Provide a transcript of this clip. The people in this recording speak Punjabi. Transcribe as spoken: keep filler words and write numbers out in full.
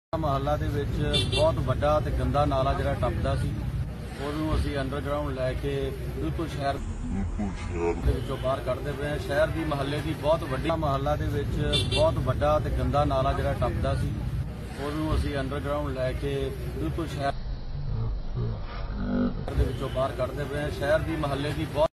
ਮਹੱਲਾ ਦੇ ਵਿੱਚ ਬਹੁਤ ਵੱਡਾ ਤੇ ਗੰਦਾ ਨਾਲਾ ਜਿਹੜਾ ਟੱਪਦਾ ਸੀ ਉਹਨੂੰ ਅਸੀਂ ਅੰਡਰਗਰਾਉਂਡ ਲੈ ਕੇ ਬਿਲਕੁਲ ਸ਼ਹਿਰ ਦੇ ਵਿੱਚੋਂ ਬਾਹਰ ਕੱਢਦੇ ਪਏ ਹਾਂ। ਸ਼ਹਿਰ ਦੀ ਮਹੱਲੇ ਦੀ ਬਹੁਤ ਵੱਡੀ ਮਹੱਲਾ ਦੇ ਵਿੱਚ ਬਹੁਤ ਵੱਡਾ ਤੇ ਗੰਦਾ ਨਾਲਾ ਜਿਹੜਾ ਟੱਪਦਾ ਸੀ ਉਹਨੂੰ ਅਸੀਂ ਅੰਡਰਗਰਾਉਂਡ ਲੈ ਕੇ ਬਿਲਕੁਲ ਸ਼ਹਿਰ ਦੇ ਵਿੱਚੋਂ ਬਾਹਰ ਕੱਢਦੇ ਪਏ ਹਾਂ। ਸ਼ਹਿਰ ਦੀ ਮਹੱਲੇ ਦੀ ਬਹੁਤ